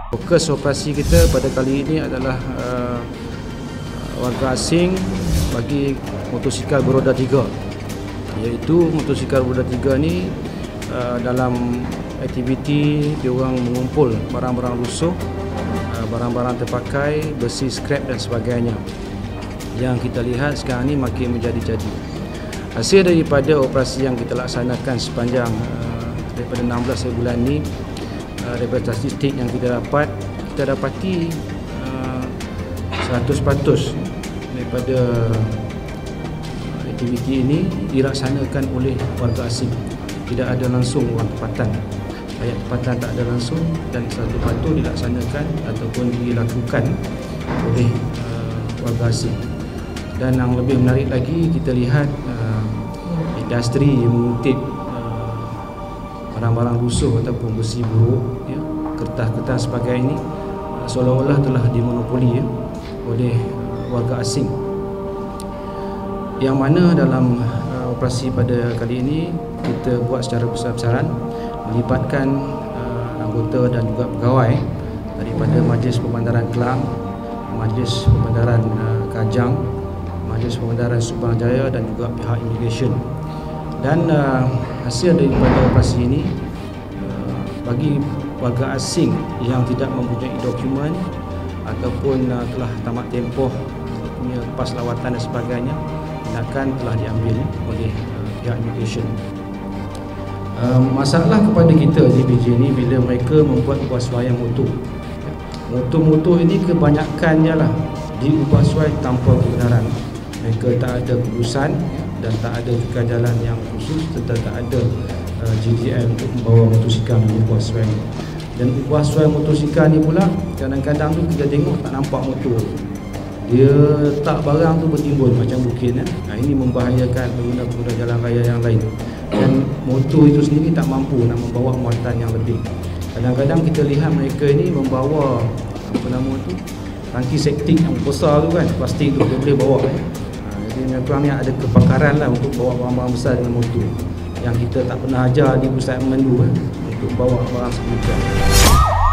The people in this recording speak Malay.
Fokus operasi kita pada kali ini adalah warga asing bagi motosikal beroda 3, iaitu motosikal beroda 3 ni dalam aktiviti diorang mengumpul barang-barang lusuh, barang-barang terpakai, besi scrap dan sebagainya, yang kita lihat sekarang ni makin menjadi-jadi. Hasil daripada operasi yang kita laksanakan sepanjang daripada 16 bulan ni, daripada statistik yang kita dapati 100% daripada aktiviti ini dilaksanakan oleh warga asing. Tidak ada langsung orang tempatan. Rakyat tempatan tak ada langsung, dan satu patuh dilaksanakan ataupun dilakukan oleh warga asing. Dan yang lebih menarik lagi, kita lihat industri yang mengutip barang-barang lusuh ataupun besi buruk, kertas-kertas sebagainya ini seolah-olah telah dimonopoli oleh warga asing. Yang mana dalam operasi pada kali ini kita buat secara besar-besaran, melibatkan anggota dan juga pegawai daripada Majlis Pembandaran Kelang, Majlis Pembandaran Kajang, Majlis Pembandaran Subang Jaya dan juga pihak imigresen. Dan hasil daripada operasi ini, bagi warga asing yang tidak mempunyai dokumen ataupun telah tamat tempoh punya pas lawatan dan sebagainya, tindakan telah diambil oleh pihak imigresen. Masalah kepada kita di BJ ni bila mereka membuat ubah suai motor. Motor-motor ini kebanyakannya lah diubah suai tanpa kebenaran. Mereka tak ada kelulusan dan tak ada jalan yang khusus, serta tak ada GDL untuk membawa motosikal ubah suai. Dan ubah suai motosikal ni pula kadang-kadang tu kita tengok tak nampak motor. Dia tak barang tu bertimbun macam bukit. Ini membahayakan pengguna-pengguna jalan raya yang lain. Dan motor itu sendiri tak mampu nak membawa muatan yang lebih. Kadang-kadang kita lihat mereka ini membawa tangki septik yang besar tu kan, plastik tu dia boleh bawa. Jadi mereka ni ada kepakaran lah untuk bawa barang-barang besar dengan motor, yang kita tak pernah ajar di pusat memandu untuk bawa barang seperti itu.